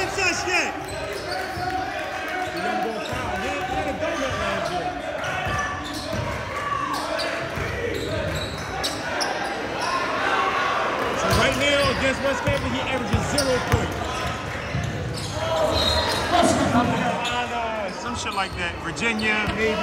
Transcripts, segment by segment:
touch us yet. The young boy foul. He had a donut last year. So right now, against West Campbell, he averages 0 points. Some shit like that. Virginia, maybe.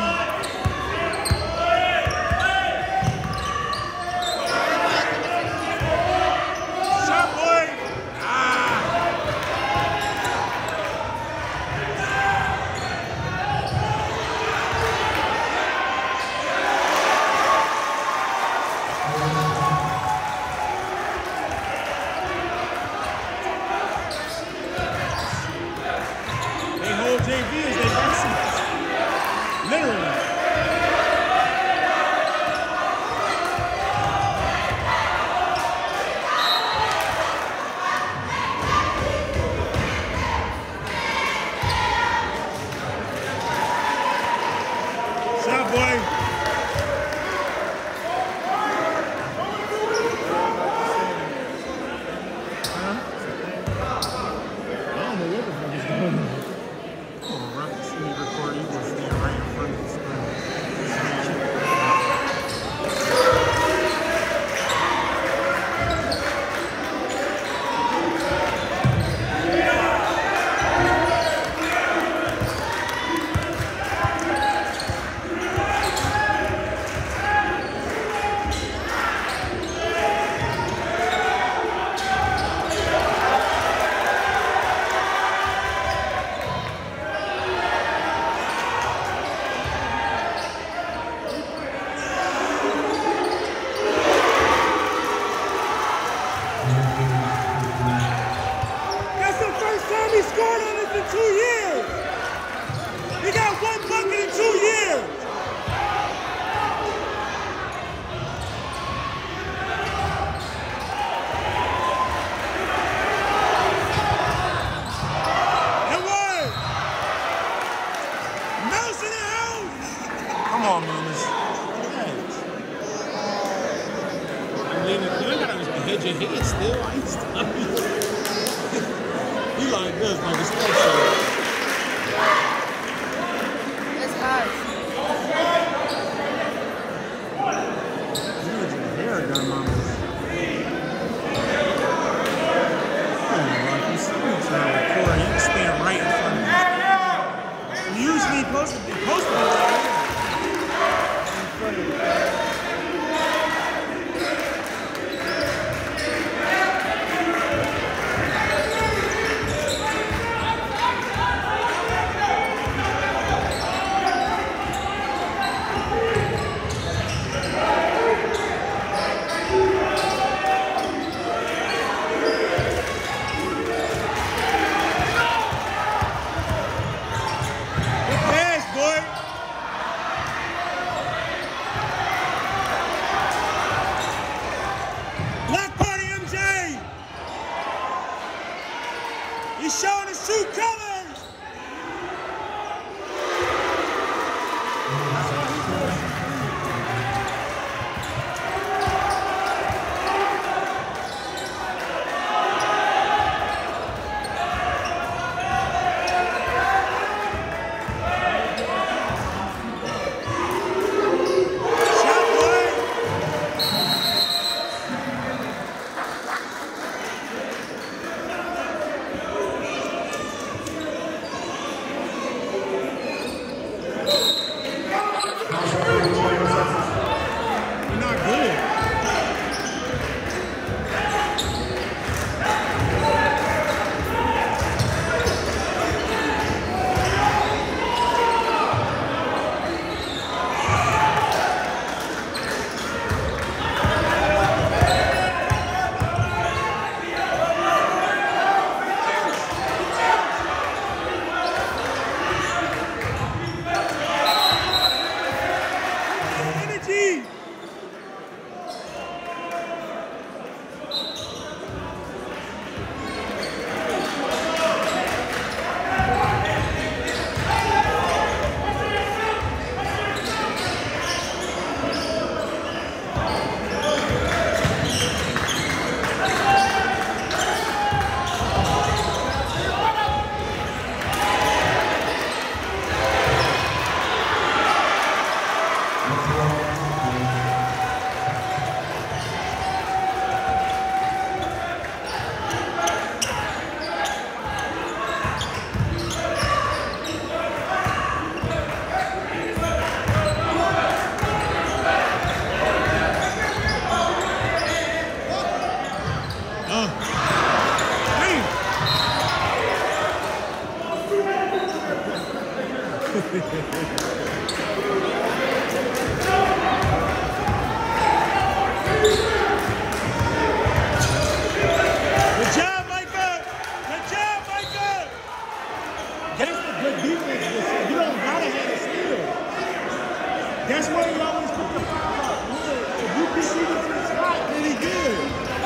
job, Micah! Good job, Micah! That's the good defense. You don't gotta have a steal. That's why you always put the foul up. If you can see him in the spot, then he good.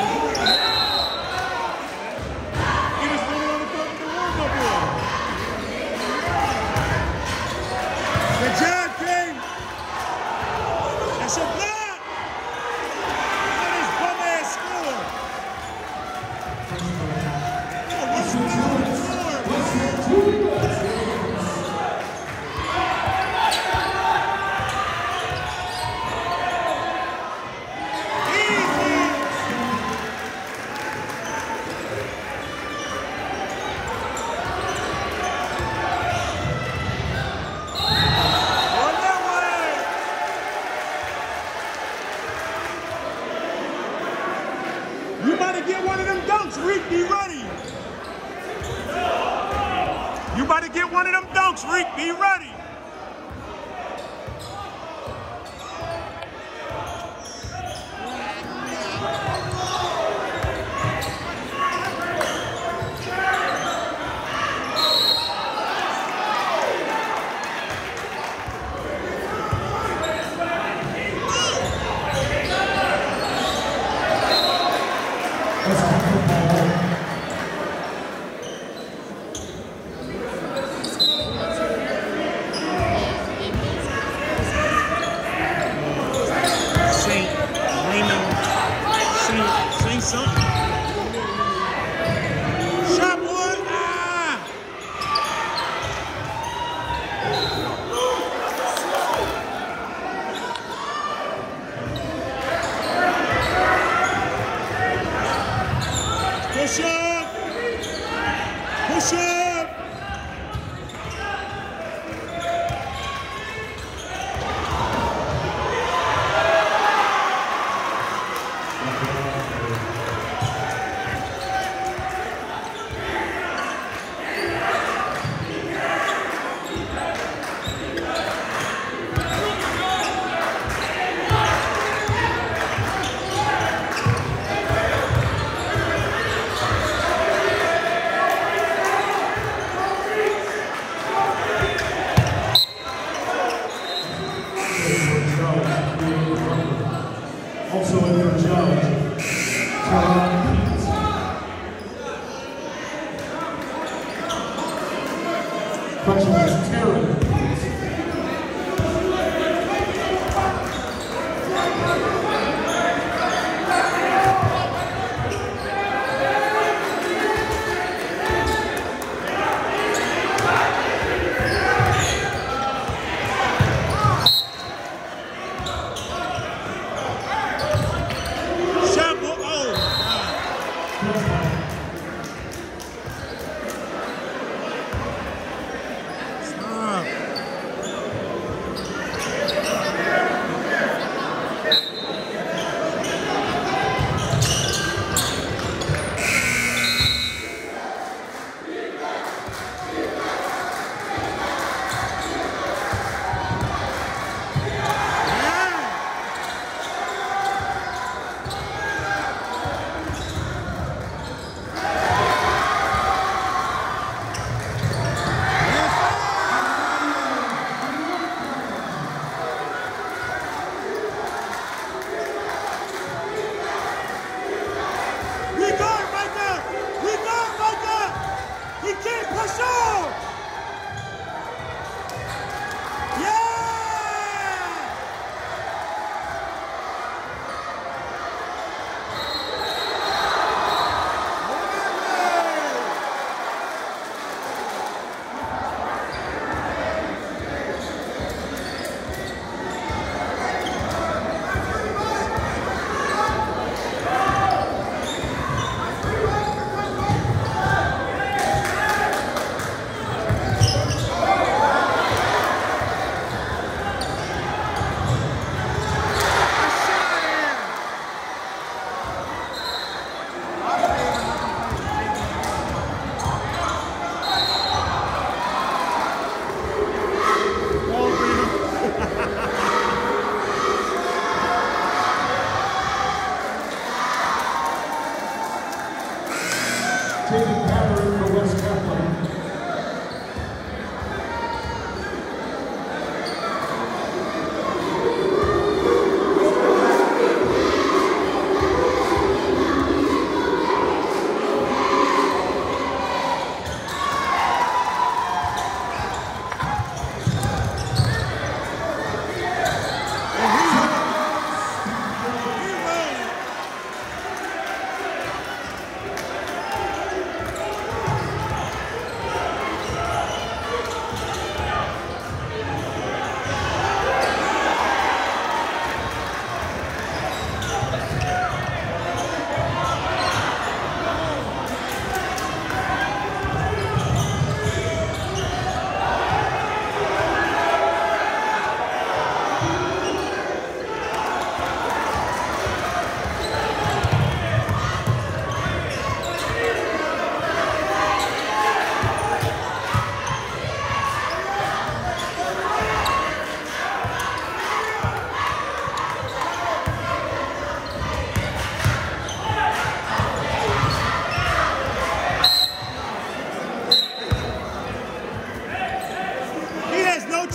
He was running on the court with the warm-up board. Good job, King! That's a block! Look at this bum-ass score! Oh, what's wrong with the floor? You about to get one of them dunks, Reek. Be ready. You about to get one of them dunks, Reek. Be ready. Say something. Shot, boy. Ah! Push up. Push up. Also in for judge, Tom Pete. Question is Terry. Stop.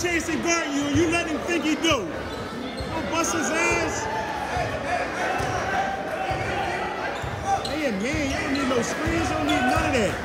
chance to guard you, and you let him think he do. Don't bust his ass. Hey, man, you don't need no screens. You don't need none of that.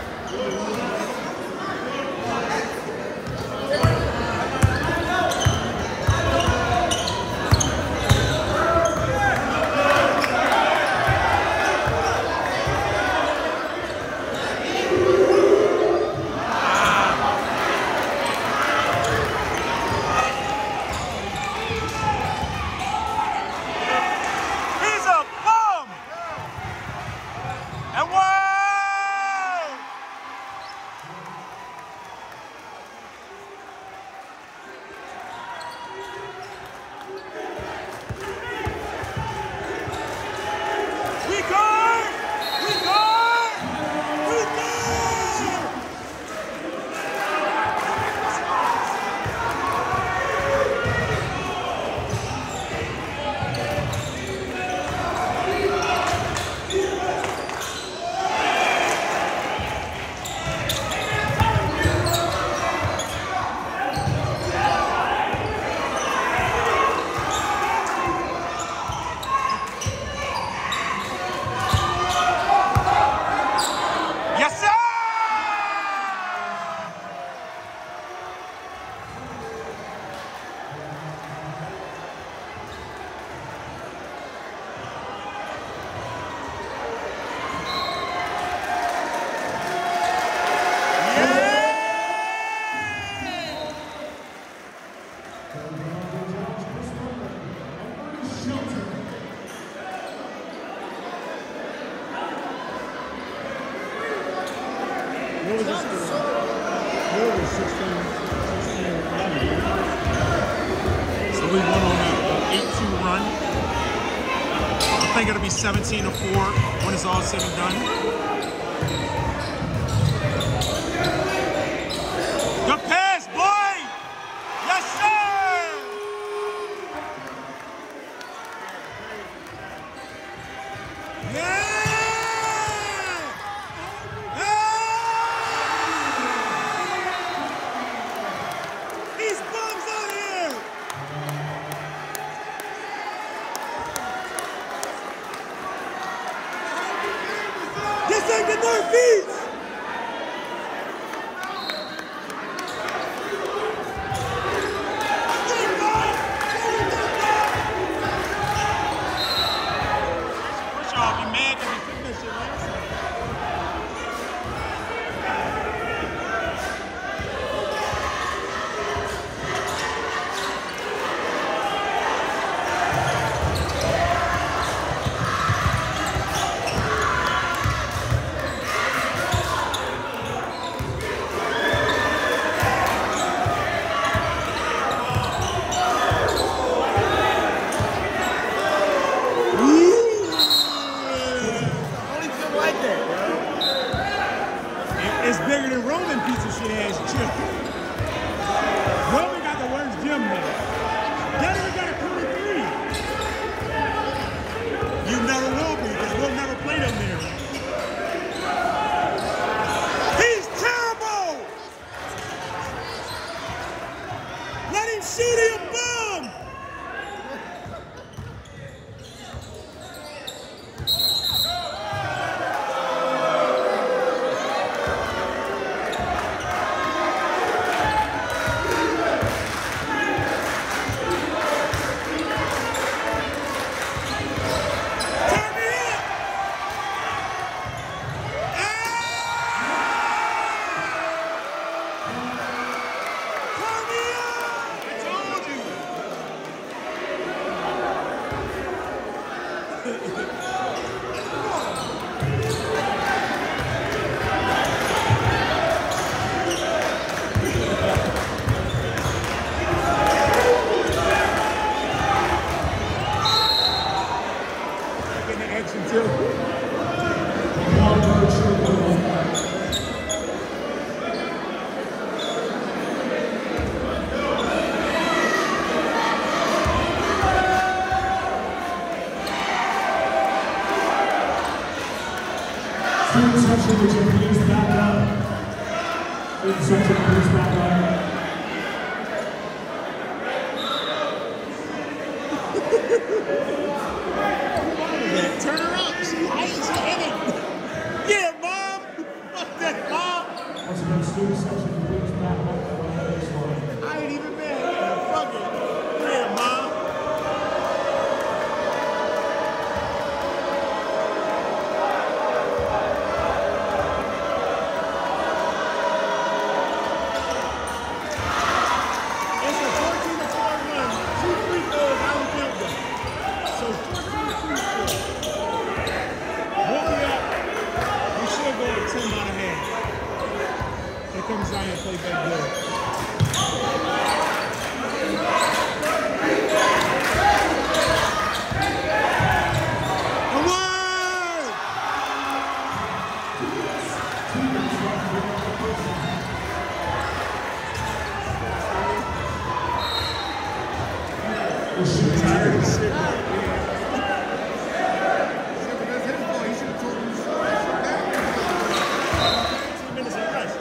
We won on an 8-2 run. I think it'll be 17-4 when it's all said and done. Good pass, boy! Yes, sir! Yeah! These bums out here! This ain't the Northeast! First of all, I'll be mad if you took this shit last time. It's bigger than Roman pizza shit ass chip. Roman got the worst gym now. That nigga got a 23. You never will be, because we'll never play them there. He's terrible! Let him shoot him, bum! Once again, student section, please back up the baseline. I ain't even mad. Yeah, fuck it. Yeah, mom. It's a 14-4 run. 2 free throws, I don't count them. So 14-2. Warrior up. We should go to 10 by the hand. Here comes Zion, play back good. Come on! Tired of shit. That's his fault. He should have told him to show that shit back. 2 minutes of rest.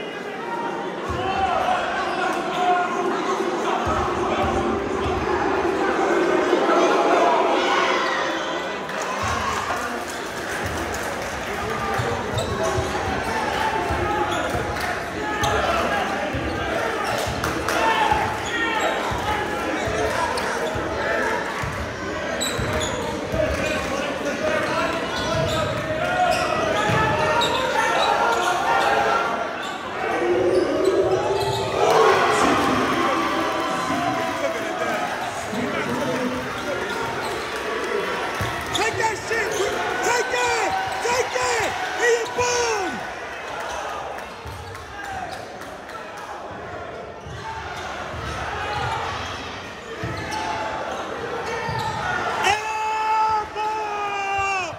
Take that shit! Take that! Take that! He a bum! Elbow!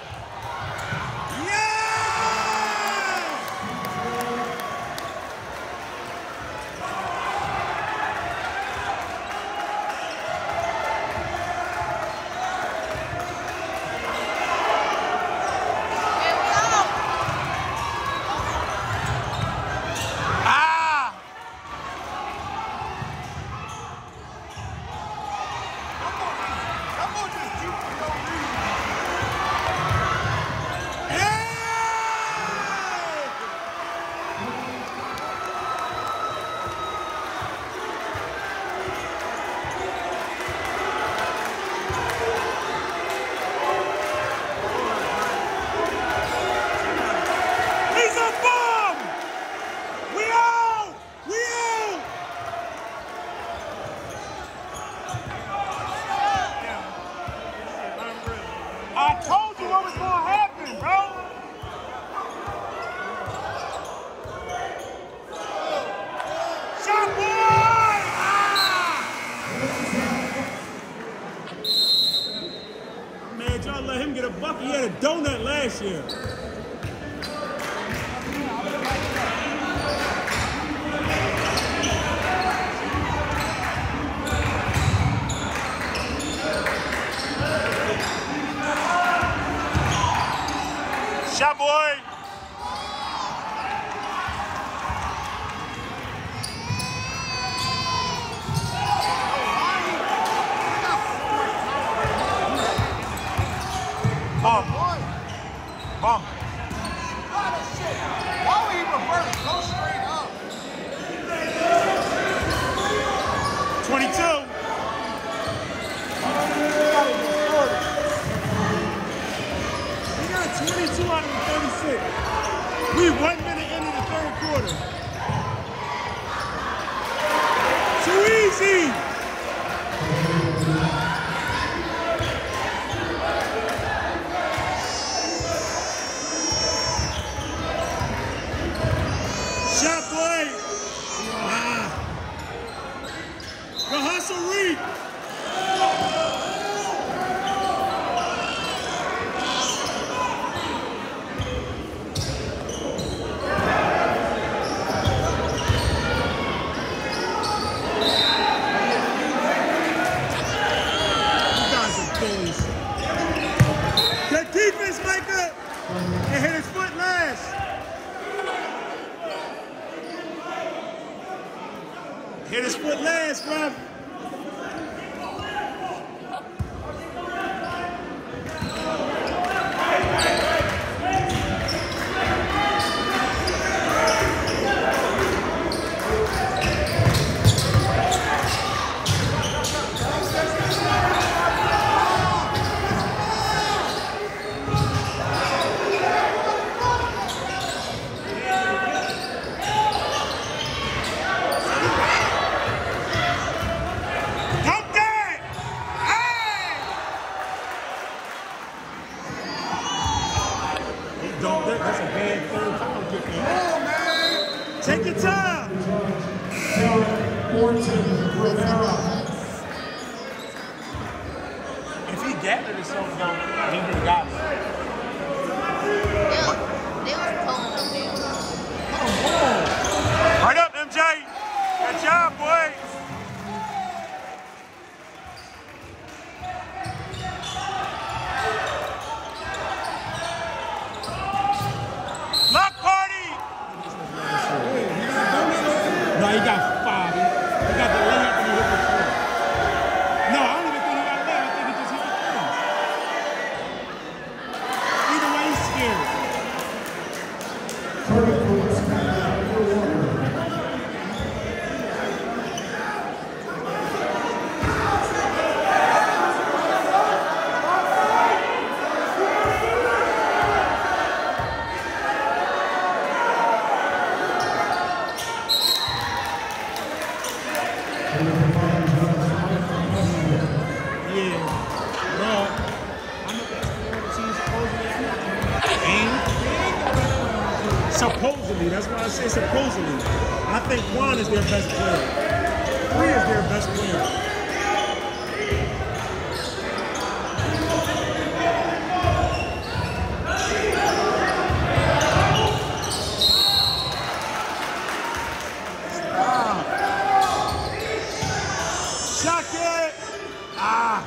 Yeah! Ah! He's a bum! We out! We out! I told you what was gonna happen, bro! Shot boy! Ah! Man, y'all let him get a bucket. He had a donut last year. Shot boy! Bum. Bum. Why would he reverse? Go straight up. 22. He got 22 out of the 36. We 1 minute into the third quarter. Too easy. Shot boy. Ah. Go hustle, Reed. That defense, Micah! It hit his foot last. Hit his foot last, bruh. Take your time. Taylor Thornton, Rivera. If he gathered his own gun, he would have got it. They was pulling them down. Right up, MJ. Good job, boy. Lock party. No, he got 5. He got the layup and he hit the three. No, I don't even think he got a layup. I think he just hit the three. Either way, he's scared. Supposedly, that's why I say supposedly. I think Juan is their best player. 3 is their best player. Stop. Shot it. Ah.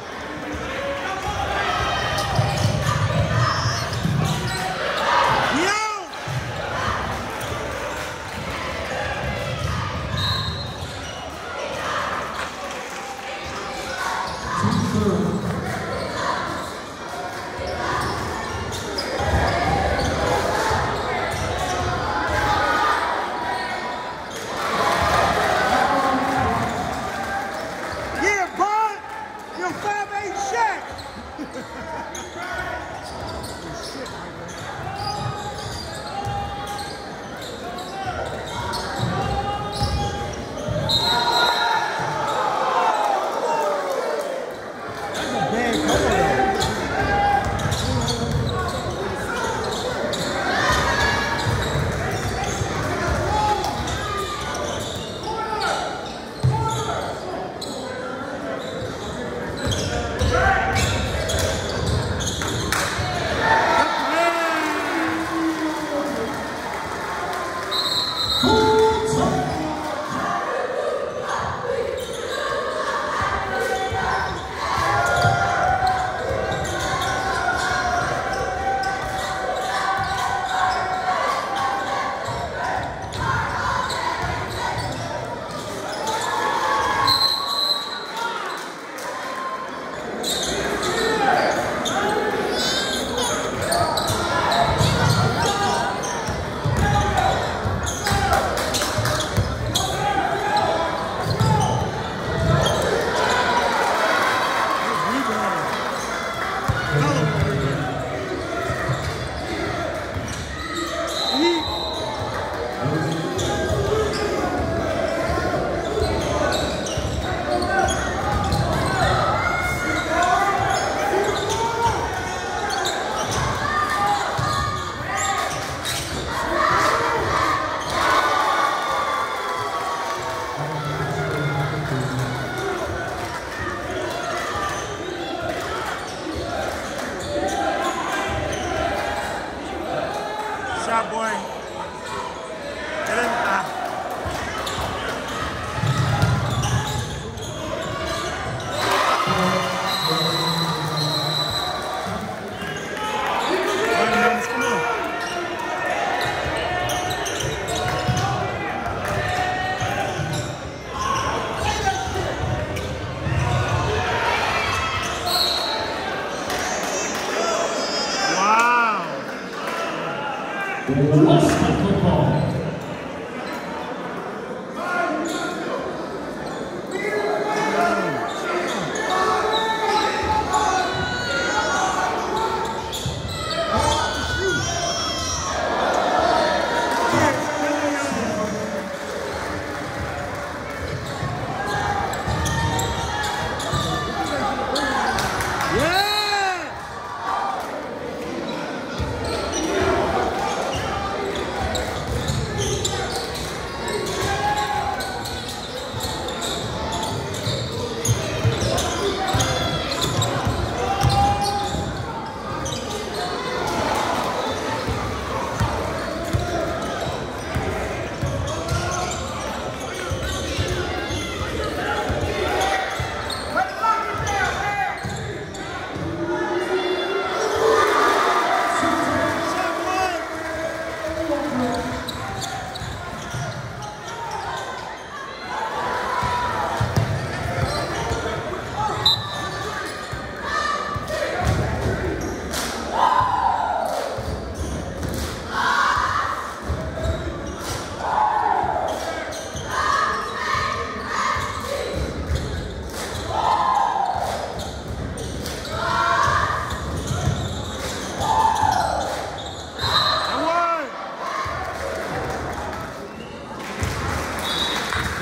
Shot, boy. Get in.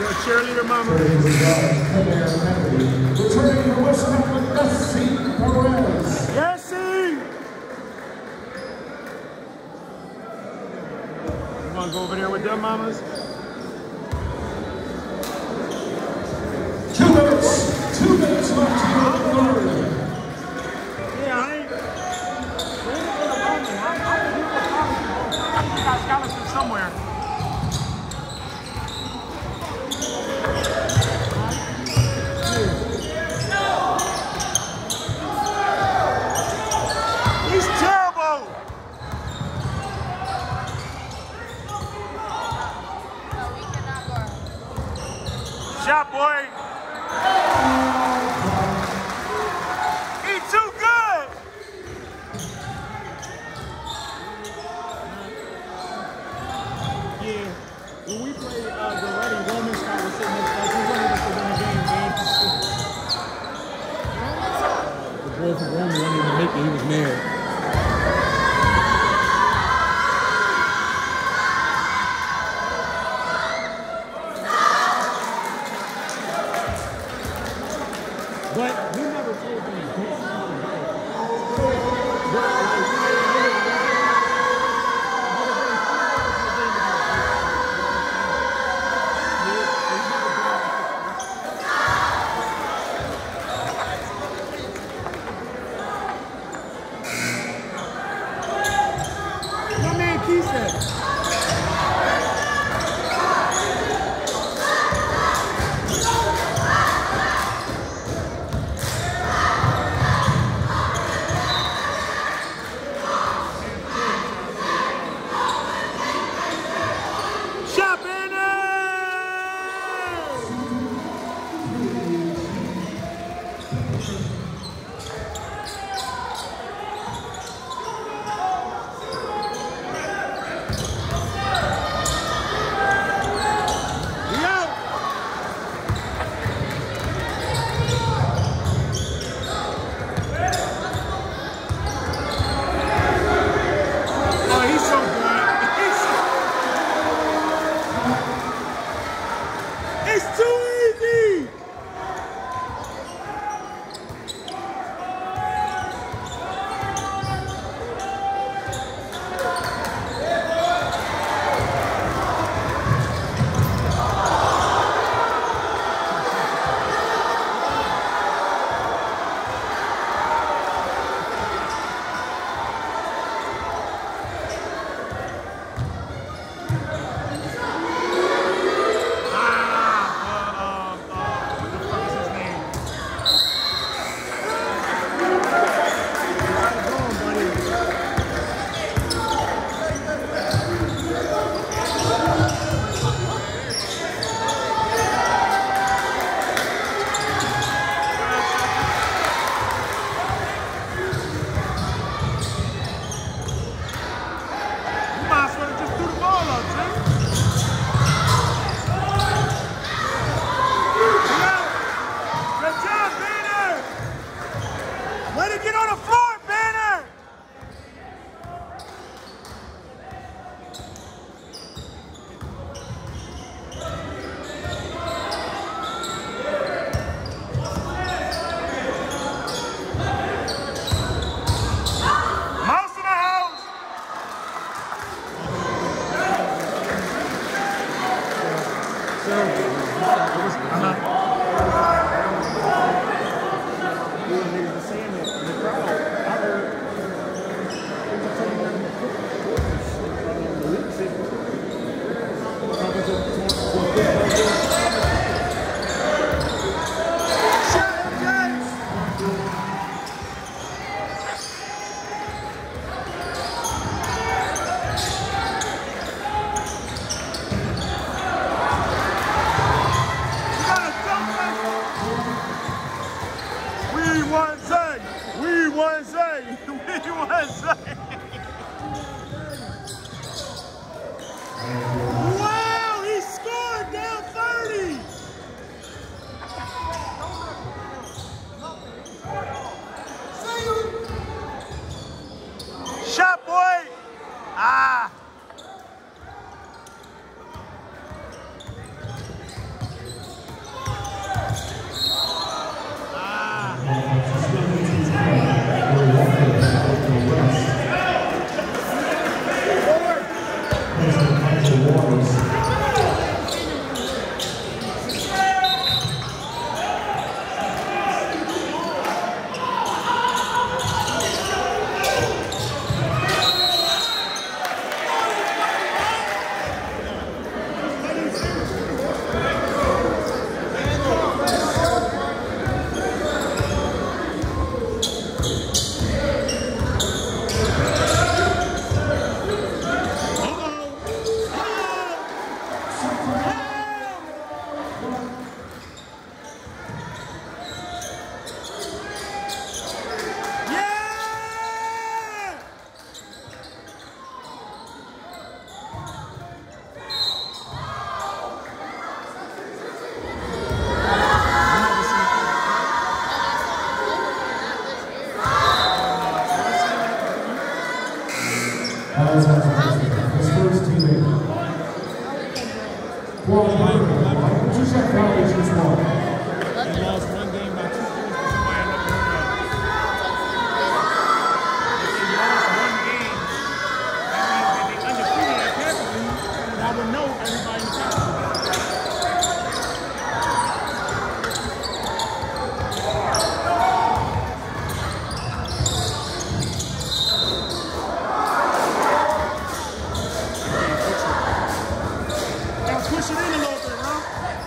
You're a cheerleader, mama. Returning to West Memphis, Essie Perez. Yes, you wanna go over there with them, mamas? 2 minutes. 2 minutes left to go. Yeah, I ain't. They ain't gonna run me. I'm here for college. You got scholarship somewhere. He's terrible. No, we cannot guard. Shot, boy. He too good. Yeah, when we played Goretti, Roman Scott was sitting next to us. He wanted us to win the game, man. The boy from Roman wanted him to make it. He was mad. But we never told them my man Keith said. You gotta What's your shot violation this morning? They lost one game by 2 points to somebody in the world. If they lost one game, that means that they undefeated at Panther League, and I would know everybody in the Panther League. Push it in a little bit, huh?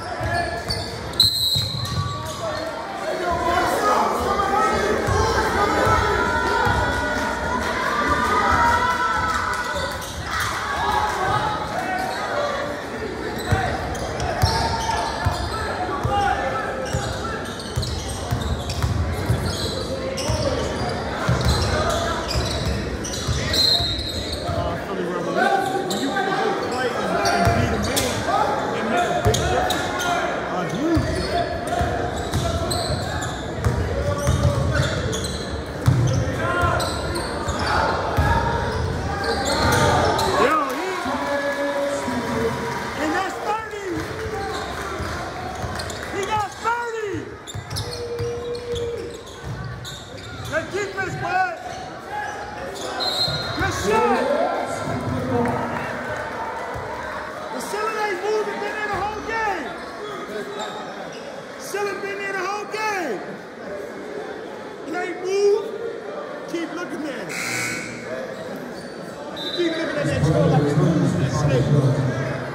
Philly Revolution. When you can go play and beat a man, it makes a big difference. Huge. Yo, and that's 30. He got 30. Good defense, bud. Good shot. The ceiling ain't moved, been there the whole game. Ceiling been there the whole game. It ain't moved. Keep looking at it. Keep looking at that troll like it's moving that snake.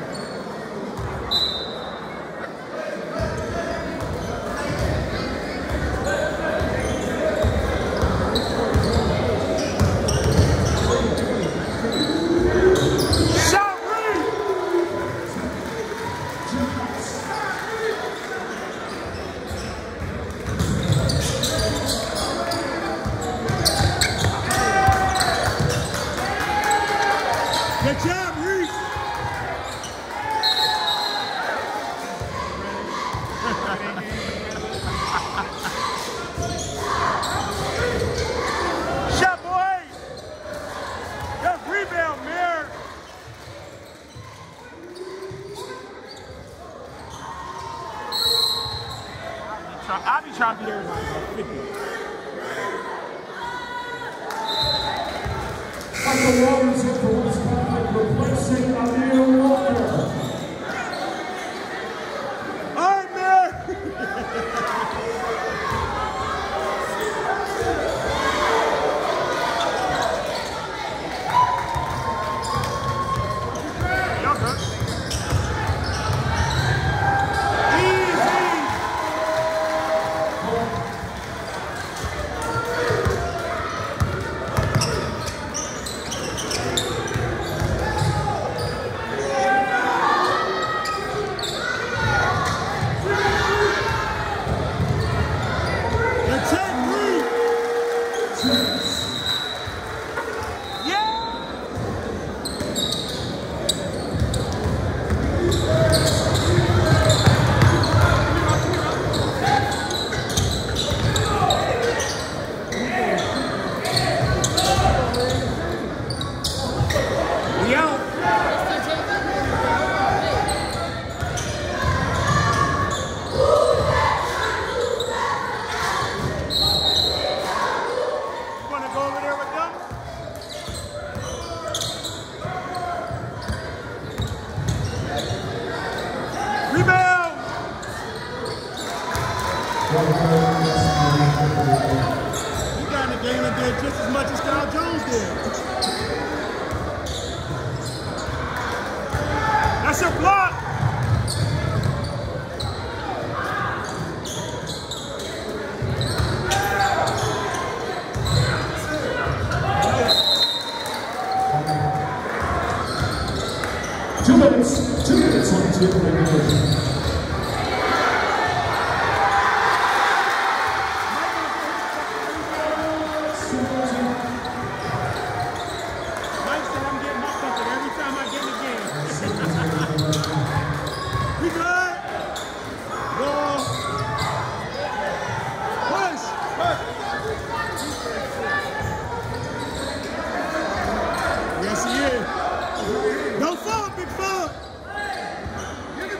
Good job, Reese. Shot, boy. Good rebound, man. I be trying to beat everybody about 50. Michael Robinson for West Point, replacing Amir Walker. All right, man. Y'all good. Did just as much as Kyle Jones did. That's your block. Two minutes on two regulation. Yes, he is. Don't fall, big fella.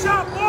shot, boy.